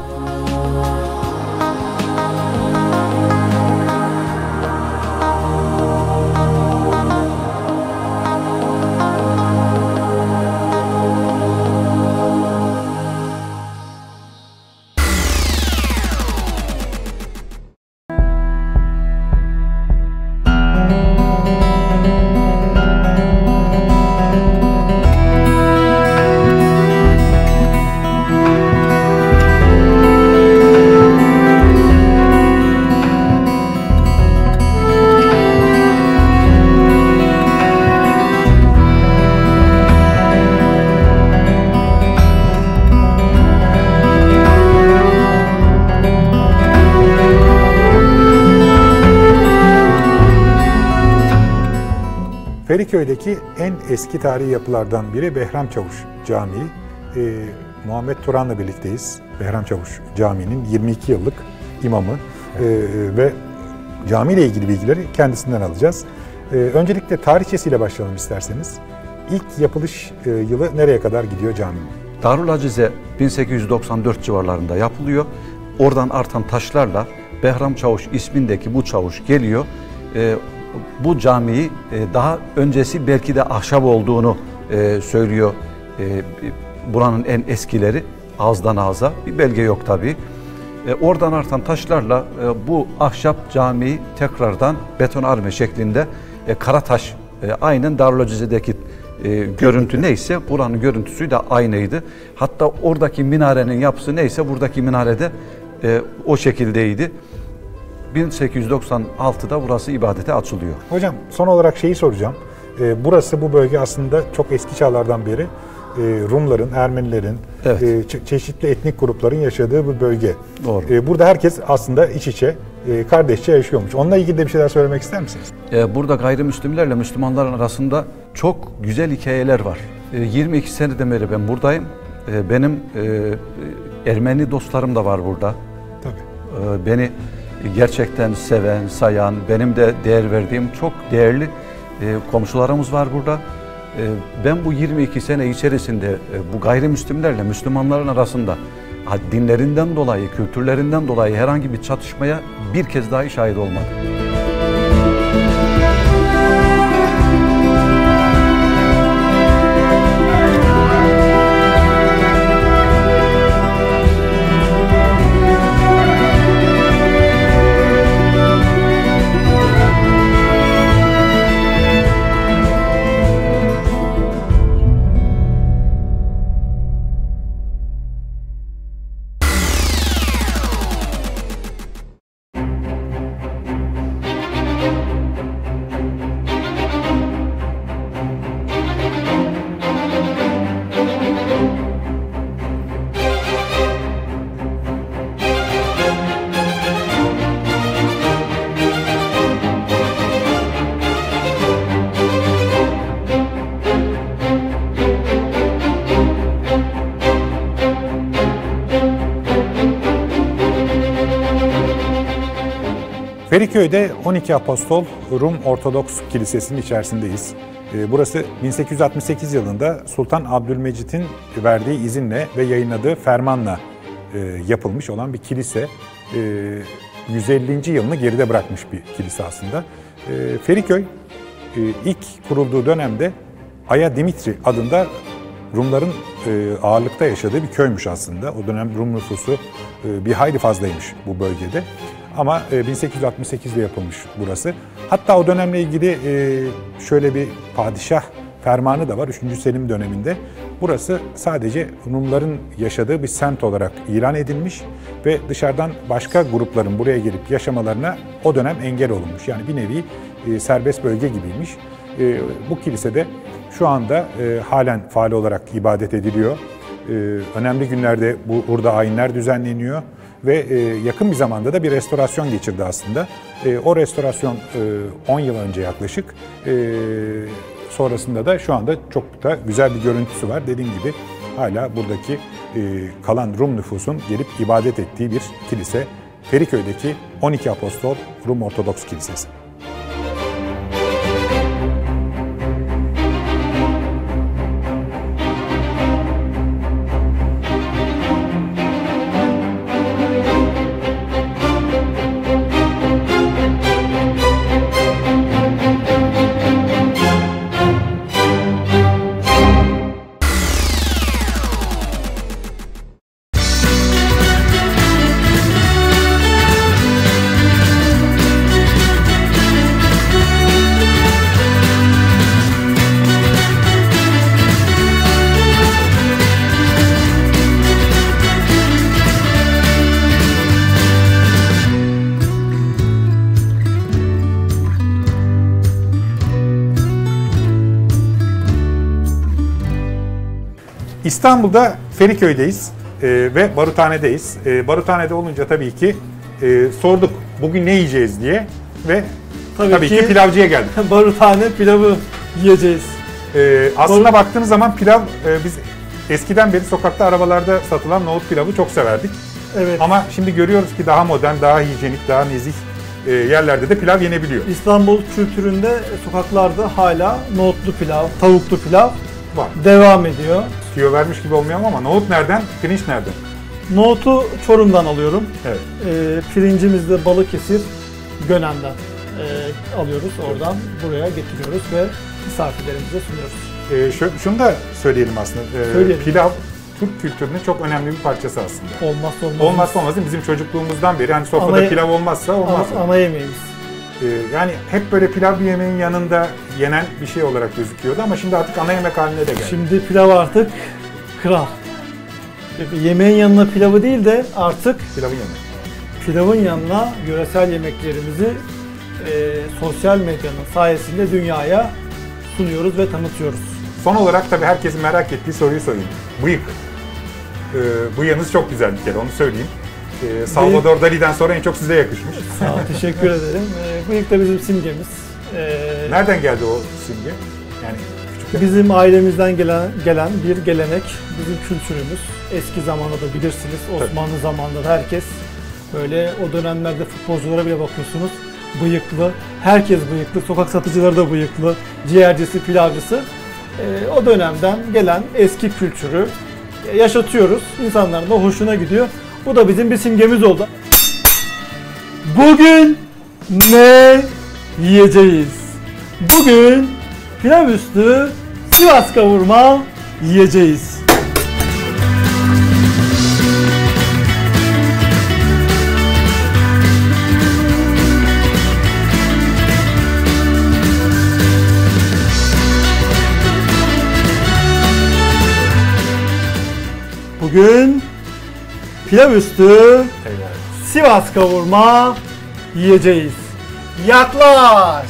Feriköy'deki en eski tarihi yapılardan biri Behram Çavuş Camii. Ee, Muhammed Turan'la birlikteyiz. Behram Çavuş Camii'nin yirmi iki yıllık imamı ee, ve camiyle ilgili bilgileri kendisinden alacağız. Ee, öncelikle tarihçesiyle başlayalım isterseniz. İlk yapılış e, yılı nereye kadar gidiyor caminin? Darül Acize bin sekiz yüz doksan dört civarlarında yapılıyor. Oradan artan taşlarla Behram Çavuş ismindeki bu çavuş geliyor. Ee, Bu camiyi daha öncesi belki de ahşap olduğunu söylüyor buranın en eskileri, ağızdan ağza. Bir belge yok tabii. Oradan artan taşlarla bu ahşap camiyi tekrardan betonarme şeklinde Karataş, aynen Darülacizedeki görüntü neyse buranın görüntüsü de aynıydı. Hatta oradaki minarenin yapısı neyse buradaki minarede o şekildeydi. bin sekiz yüz doksan altıda burası ibadete açılıyor. Hocam son olarak şeyi soracağım. Ee, burası, bu bölge aslında çok eski çağlardan beri e, Rumların, Ermenilerin, Evet. e, çe- çeşitli etnik grupların yaşadığı bir bölge. Doğru. E, burada herkes aslında iç içe, e, kardeşçe yaşıyormuş. Onunla ilgili de bir şeyler söylemek ister misiniz? Ee, Burada gayrimüslimlerle Müslümanların arasında çok güzel hikayeler var. Ee, yirmi iki seneden beri ben buradayım. Ee, Benim e, Ermeni dostlarım da var burada. Tabii. Ee, Beni gerçekten seven, sayan, benim de değer verdiğim çok değerli e, komşularımız var burada. Ee, Ben bu yirmi iki sene içerisinde e, bu gayrimüslimlerle Müslümanların arasında ha, dinlerinden dolayı, kültürlerinden dolayı herhangi bir çatışmaya bir kez dahi şahit olmadım. Feriköy'de on iki Apostol Rum Ortodoks Kilisesi'nin içerisindeyiz. Burası bin sekiz yüz altmış sekiz yılında Sultan Abdülmecit'in verdiği izinle ve yayınladığı fermanla yapılmış olan bir kilise. yüz ellinci yılını geride bırakmış bir kilise aslında. Feriköy ilk kurulduğu dönemde Aya Dimitri adında Rumların ağırlıkta yaşadığı bir köymüş aslında. O dönem Rum nüfusu bir hayli fazlaymış bu bölgede. Ama bin sekiz yüz altmış sekizde yapılmış burası. Hatta o dönemle ilgili şöyle bir padişah fermanı da var üçüncü Selim döneminde. Burası sadece Rumların yaşadığı bir semt olarak ilan edilmiş ve dışarıdan başka grupların buraya gelip yaşamalarına o dönem engel olunmuş. Yani bir nevi serbest bölge gibiymiş. Bu kilisede şu anda halen faal olarak ibadet ediliyor. Önemli günlerde bu burada ayinler düzenleniyor. Ve yakın bir zamanda da bir restorasyon geçirdi aslında. O restorasyon on yıl önce yaklaşık. Sonrasında da şu anda çok da güzel bir görüntüsü var. Dediğim gibi hala buradaki kalan Rum nüfusun gelip ibadet ettiği bir kilise. Feriköy'deki on iki Apostol Rum Ortodoks Kilisesi. İstanbul'da Feriköy'deyiz e, ve Baruthane'deyiz. E, Baruthane'de olunca tabii ki e, sorduk bugün ne yiyeceğiz diye ve tabii, tabii ki, ki pilavcıya geldik. Baruthane pilavı yiyeceğiz. E, aslında Bar baktığınız zaman pilav, e, biz eskiden beri sokakta arabalarda satılan nohut pilavı çok severdik. Evet. Ama şimdi görüyoruz ki daha modern, daha hijyenik, daha nezih e, yerlerde de pilav yenebiliyor. İstanbul kültüründe sokaklarda hala nohutlu pilav, tavuklu pilav var. Devam ediyor. Tüyo vermiş gibi olmuyor ama nohut nereden, pirinç nereden? Nohutu Çorum'dan alıyorum. Evet. E, pirincimizi de Balıkesir, Gönen'den e, alıyoruz. Oradan buraya getiriyoruz ve misafirlerimize sunuyoruz. E, şu, şunu da söyleyelim aslında. E, pilav Türk kültürünün çok önemli bir parçası aslında. Olmazsa olmaz. Olmazsa olmaz. Bizim çocukluğumuzdan beri hani sofrada ana, pilav olmazsa olmaz. Ana, ana yemeğimiz. Yani hep böyle pilav bir yemeğin yanında yenen bir şey olarak gözüküyordu ama şimdi artık ana yemek haline de geldi. Şimdi pilav artık kral. Yemeğin yanına pilavı değil de artık pilavın yanına. pilavın yanına yöresel yemeklerimizi e, sosyal medyanın sayesinde dünyaya sunuyoruz ve tanıtıyoruz. Son olarak tabii herkesin merak ettiği soruyu sorayım. Bıyık. Ee, bıyığınız çok güzel bir kere, onu söyleyeyim. Ee, Salvador Dali'den sonra en çok size yakışmış. Sağ ol, teşekkür ederim. Ee, bıyık da bizim simgemiz. Ee, Nereden geldi o simge? Yani küçükken... Bizim ailemizden gelen gelen bir gelenek, bizim kültürümüz. Eski zamanda da bilirsiniz, Osmanlı Tabii. zamanında da herkes böyle, o dönemlerde futbolculara bile bakıyorsunuz, bıyıklı. Herkes bıyıklı, sokak satıcıları da bıyıklı, ciğercisi, pilavcısı. Ee, o dönemden gelen eski kültürü yaşatıyoruz. İnsanların da hoşuna gidiyor. Bu da bizim bir simgemiz oldu. Bugün ne yiyeceğiz? Bugün pilav üstü Sivas kavurma yiyeceğiz. Bugün pilav üstü Sivas kavurma yiyeceğiz. Yaklaş!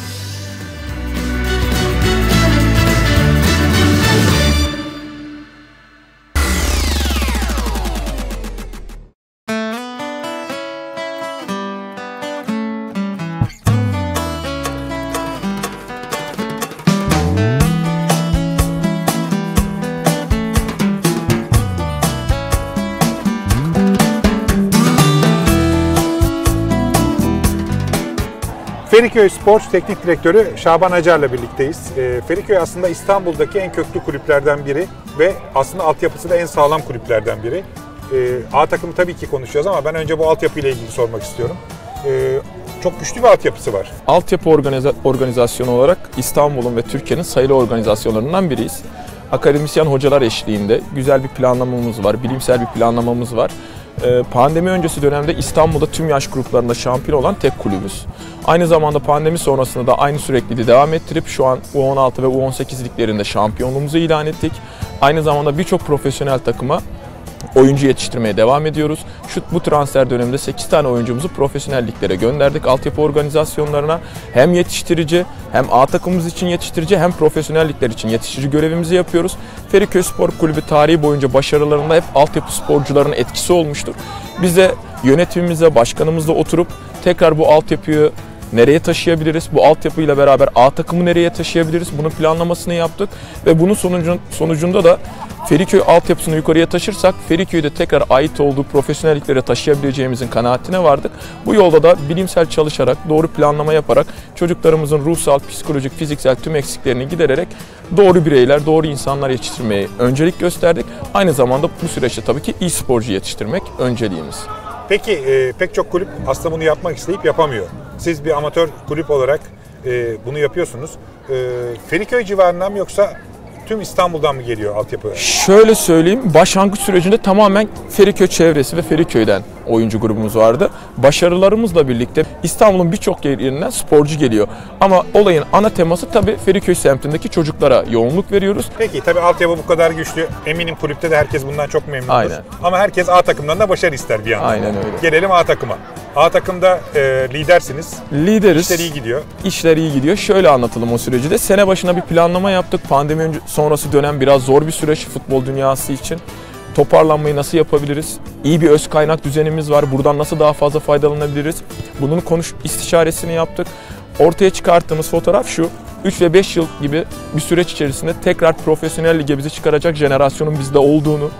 Feriköy Spor Teknik Direktörü Şaban Acar'la birlikteyiz. E, Feriköy aslında İstanbul'daki en köklü kulüplerden biri ve aslında altyapısı da en sağlam kulüplerden biri. E, A takımı tabii ki konuşacağız ama ben önce bu altyapıyla ilgili sormak istiyorum. E, çok güçlü bir altyapısı var. Altyapı organiza organizasyonu olarak İstanbul'un ve Türkiye'nin sayılı organizasyonlarından biriyiz. Akademisyen hocalar eşliğinde güzel bir planlamamız var, bilimsel bir planlamamız var. Pandemi öncesi dönemde İstanbul'da tüm yaş gruplarında şampiyon olan tek kulübüz. Aynı zamanda pandemi sonrasında da aynı sürekliliği devam ettirip şu an U on altı ve U on sekiz liglerinde şampiyonluğumuzu ilan ettik. Aynı zamanda birçok profesyonel takıma oyuncu yetiştirmeye devam ediyoruz. Şu bu transfer döneminde sekiz tane oyuncumuzu profesyonel liglere gönderdik. Altyapı organizasyonlarına hem yetiştirici, hem A takımımız için yetiştirici, hem profesyonel ligler için yetiştirici görevimizi yapıyoruz. Feriköy Spor Kulübü tarihi boyunca başarılarında hep altyapı sporcularının etkisi olmuştur. Biz de yönetimimizle, başkanımızla oturup tekrar bu altyapıyı nereye taşıyabiliriz? Bu altyapıyla beraber A takımı nereye taşıyabiliriz? Bunun planlamasını yaptık ve bunun sonucun, sonucunda da Feriköy altyapısını yukarıya taşırsak Feriköy'de tekrar ait olduğu profesyonelliklere taşıyabileceğimizin kanaatine vardık. Bu yolda da bilimsel çalışarak, doğru planlama yaparak çocuklarımızın ruhsal, psikolojik, fiziksel tüm eksiklerini gidererek doğru bireyler, doğru insanlar yetiştirmeye öncelik gösterdik. Aynı zamanda bu süreçte tabii ki iyi sporcu yetiştirmek önceliğimiz. Peki e, pek çok kulüp aslında bunu yapmak isteyip yapamıyor. Siz bir amatör kulüp olarak e, bunu yapıyorsunuz. E, Feriköy civarından mı yoksa tüm İstanbul'dan mı geliyor altyapı? Şöyle söyleyeyim, başlangıç sürecinde tamamen Feriköy çevresi ve Feriköy'den oyuncu grubumuz vardı. Başarılarımızla birlikte İstanbul'un birçok yerinden sporcu geliyor. Ama olayın ana teması tabii Feriköy semtindeki çocuklara yoğunluk veriyoruz. Peki tabii altyapı bu kadar güçlü. Eminim kulüpte de herkes bundan çok memnundur. Aynen. Ama herkes A takımdan da başarı ister bir yandan. Aynen öyle. Gelelim A takıma. A takımda e, lidersiniz. Lideriz. İşler iyi gidiyor. İşler iyi gidiyor. Şöyle anlatalım o süreci de. Sene başına bir planlama yaptık. Pandemi önce, sonrası dönem biraz zor bir süreç futbol dünyası için. Toparlanmayı nasıl yapabiliriz? İyi bir öz kaynak düzenimiz var. Buradan nasıl daha fazla faydalanabiliriz? Bunun konuş istişaresini yaptık. Ortaya çıkarttığımız fotoğraf şu. üç ve beş yıl gibi bir süreç içerisinde tekrar profesyonel lige bizi çıkaracak jenerasyonun bizde olduğunu,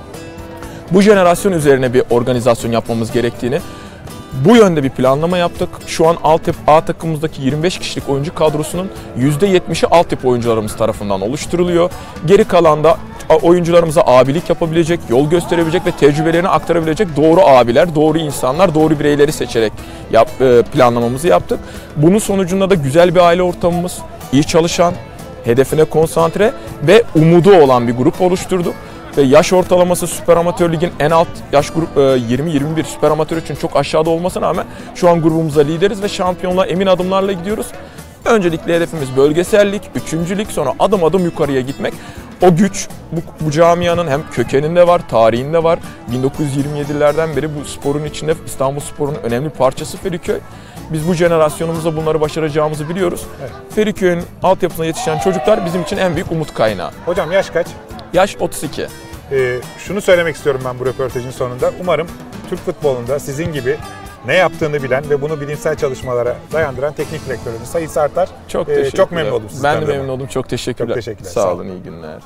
bu jenerasyon üzerine bir organizasyon yapmamız gerektiğini, bu yönde bir planlama yaptık. Şu an altyapı A takımımızdaki yirmi beş kişilik oyuncu kadrosunun yüzde yetmişi altyapı oyuncularımız tarafından oluşturuluyor. Geri kalan da oyuncularımıza abilik yapabilecek, yol gösterebilecek ve tecrübelerini aktarabilecek doğru abiler, doğru insanlar, doğru bireyleri seçerek yap, planlamamızı yaptık. Bunun sonucunda da güzel bir aile ortamımız, iyi çalışan, hedefine konsantre ve umudu olan bir grup oluşturduk. Ve yaş ortalaması Süper Amatör Lig'in en alt yaş grup yirmi yirmi bir Süper Amatör için çok aşağıda olmasına rağmen şu an grubumuza lideriz ve şampiyonluğa emin adımlarla gidiyoruz. Öncelikle hedefimiz bölgesellik, üçüncülük, sonra adım adım yukarıya gitmek. o güç bu, bu camianın hem kökeninde var, tarihinde var. bin dokuz yüz yirmi yedilerden beri bu sporun içinde İstanbulspor'un önemli bir parçası Feriköy. Biz bu jenerasyonumuzda bunları başaracağımızı biliyoruz. Evet. Feriköy'ün altyapısına yetişen çocuklar bizim için en büyük umut kaynağı. Hocam yaş kaç? Yaş otuz iki. Ee, şunu söylemek istiyorum ben bu röportajın sonunda. Umarım Türk futbolunda sizin gibi ne yaptığını bilen ve bunu bilimsel çalışmalara dayandıran teknik direktörünün sayısı artar. Çok ee, teşekkürler. Çok memnun oldum sizden. Ben de memnun oldum. Çok teşekkürler. Çok teşekkürler. Sağ, Sağ olun. İyi günler.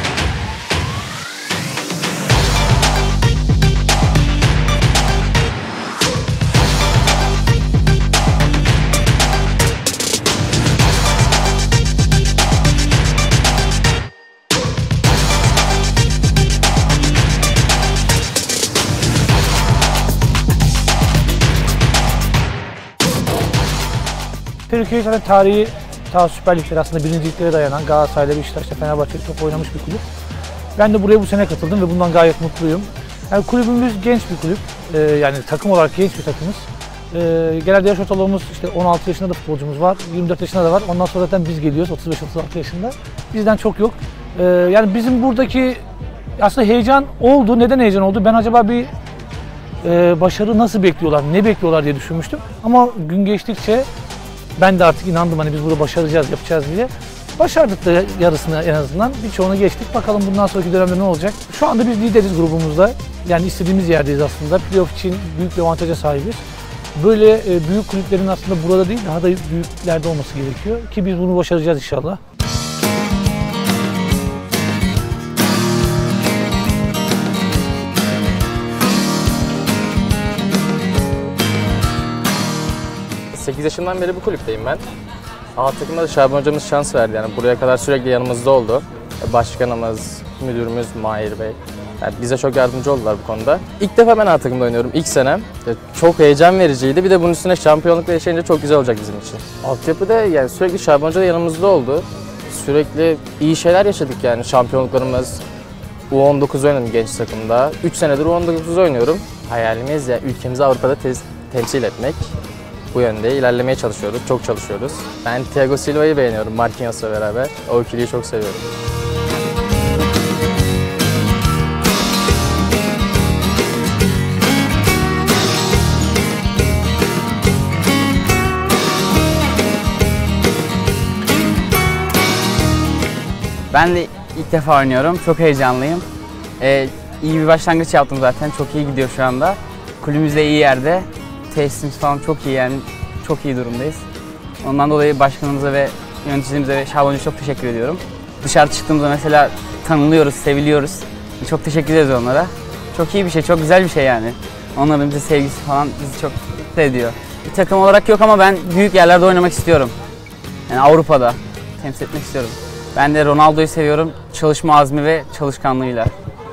Feriköy zaten tarihi ta Süper Lig'lere aslında birinci liglere dayanan Galatasaray'la Beşiktaş'la Fenerbahçe'de çok oynamış bir kulüp. Ben de buraya bu sene katıldım ve bundan gayet mutluyum. Yani kulübümüz genç bir kulüp. Ee, yani takım olarak genç bir takımız. Ee, genelde yaş ortalamamız işte on altı yaşında da futbolcumuz var, yirmi dört yaşında da var. Ondan sonra zaten biz geliyoruz otuz beş otuz altı yaşında. Bizden çok yok. Ee, yani bizim buradaki aslında heyecan oldu. Neden heyecan oldu? Ben acaba bir e, başarı nasıl bekliyorlar, ne bekliyorlar diye düşünmüştüm. Ama gün geçtikçe ben de artık inandım hani biz burada başaracağız, yapacağız diye. Başardık da yarısını en azından. Birçoğunu geçtik. Bakalım bundan sonraki dönemde ne olacak? Şu anda biz lideriz grubumuzda. Yani istediğimiz yerdeyiz aslında. Playoff için büyük bir avantaja sahibiz. Böyle e, büyük kulüplerin aslında burada değil, daha da büyüklerde olması gerekiyor. Ki biz bunu başaracağız inşallah. sekiz yaşından beri bu kulüpteyim ben. A takımda da Şaban hocamız şans verdi, yani buraya kadar sürekli yanımızda oldu. Başkanımız, müdürümüz Mahir Bey, yani bize çok yardımcı oldular bu konuda. İlk defa ben A takımda oynuyorum, ilk senem. Çok heyecan vericiydi, bir de bunun üstüne şampiyonlukla yaşayınca çok güzel olacak bizim için. Altyapıda yani sürekli Şaban hoca da yanımızda oldu. Sürekli iyi şeyler yaşadık yani, şampiyonluklarımız. U on dokuz oynadım genç takımda. üç senedir U on dokuz oynuyorum. Hayalimiz ya ülkemizi Avrupa'da te temsil etmek. Bu yönde ilerlemeye çalışıyoruz, çok çalışıyoruz. Ben Thiago Silva'yı beğeniyorum, Marquinhos'la beraber. O ikiliyi çok seviyorum. Ben de ilk defa oynuyorum, çok heyecanlıyım. Ee, iyi bir başlangıç yaptım zaten, çok iyi gidiyor şu anda. Kulübümüz de iyi yerde. Tesisimiz falan çok iyi, yani çok iyi durumdayız. Ondan dolayı başkanımıza ve yöneticilerimize ve Şaban Hoca'ya çok teşekkür ediyorum. Dışarı çıktığımızda mesela tanınıyoruz, seviliyoruz. Çok teşekkür ederiz onlara. Çok iyi bir şey, çok güzel bir şey yani. Onların bize sevgisi falan bizi çok mutlu ediyor. Bir takım olarak yok ama ben büyük yerlerde oynamak istiyorum. Yani Avrupa'da temsil etmek istiyorum. Ben de Ronaldo'yu seviyorum, çalışma azmi ve çalışkanlığıyla.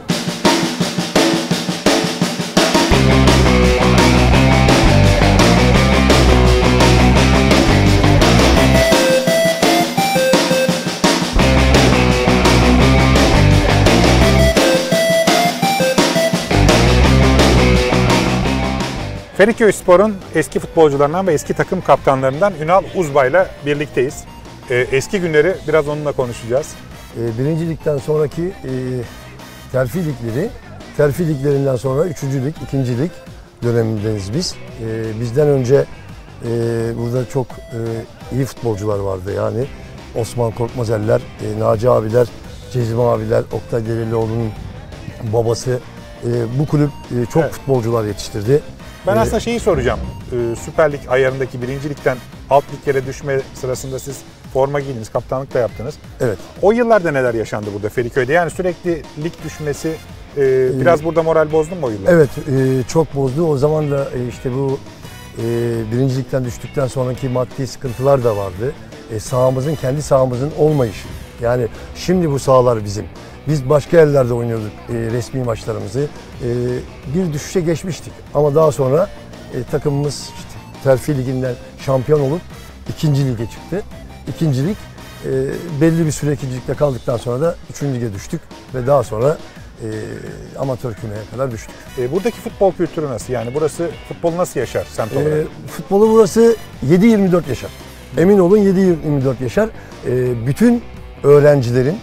Feriköyspor'un eski futbolcularından ve eski takım kaptanlarından Ünal Uzbay'la birlikteyiz. Ee, eski günleri biraz onunla konuşacağız. Ee, birinci ligden sonraki e, terfi ligleri, terfi liglerinden sonra üçüncü lig, ikinci lig dönemindeyiz biz. Ee, bizden önce e, burada çok e, iyi futbolcular vardı yani. Osman Korkmazeller, e, Naci abiler, Cezmi abiler, Oktay Develioğlu'nun babası. E, bu kulüp e, çok evet. futbolcular yetiştirdi. Ben aslında şeyi soracağım. Ee, Süper Lig ayarındaki birinci ligden alt liglere düşme sırasında siz forma giydiniz, kaptanlık da yaptınız. Evet. O yıllarda neler yaşandı burada Feriköy'de? Yani sürekli lig düşmesi e, biraz ee, burada moral bozdu mu o yıllar? Evet, e, çok bozdu. O zaman da e, işte bu e, birinci ligden düştükten sonraki maddi sıkıntılar da vardı. E, sahamızın, kendi sahamızın olmayışı. Yani şimdi bu sahalar bizim. Biz başka yerlerde oynuyorduk e, resmi maçlarımızı. E, bir düşüşe geçmiştik ama daha sonra e, takımımız işte, terfi liginden şampiyon olup ikinci lige çıktı. İkinci lig e, belli bir süre ikinci ligde kaldıktan sonra da üçüncü lige düştük ve daha sonra e, amatör kümeye kadar düştük. E, buradaki futbol kültürü nasıl? Yani burası futbolu nasıl yaşar semt olarak? E, futbolu burası yedi yirmi dört yaşar. Emin olun yedi yirmi dört yaşar. E, bütün öğrencilerin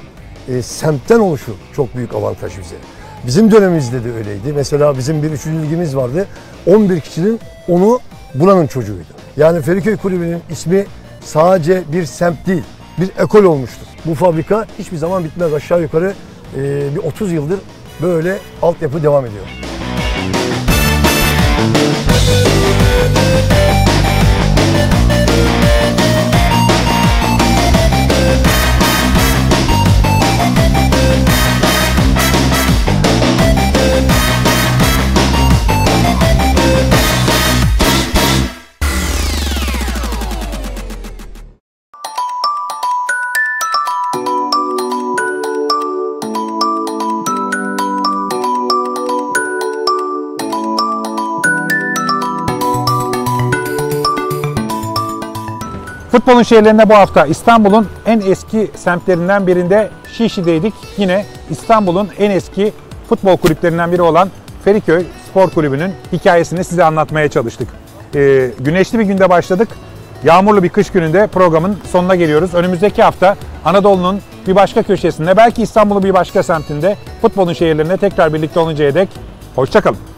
e, semtten oluşu çok büyük avantaj bize. Bizim dönemimizde de öyleydi. Mesela bizim bir üçüncü ligimiz vardı. on bir kişinin onu buranın çocuğuydu. Yani Feriköy Kulübü'nün ismi sadece bir semt değil, bir ekol olmuştur. Bu fabrika hiçbir zaman bitmez. Aşağı yukarı e, bir otuz yıldır böyle altyapı devam ediyor. Futbolun şehirlerine bu hafta İstanbul'un en eski semtlerinden birinde Şişli'deydik. Yine İstanbul'un en eski futbol kulüplerinden biri olan Feriköy Spor Kulübü'nün hikayesini size anlatmaya çalıştık. Ee, güneşli bir günde başladık. Yağmurlu bir kış gününde programın sonuna geliyoruz. Önümüzdeki hafta Anadolu'nun bir başka köşesinde, belki İstanbul'un bir başka semtinde futbolun şehirlerine tekrar birlikte oluncaya dek hoşça kalın.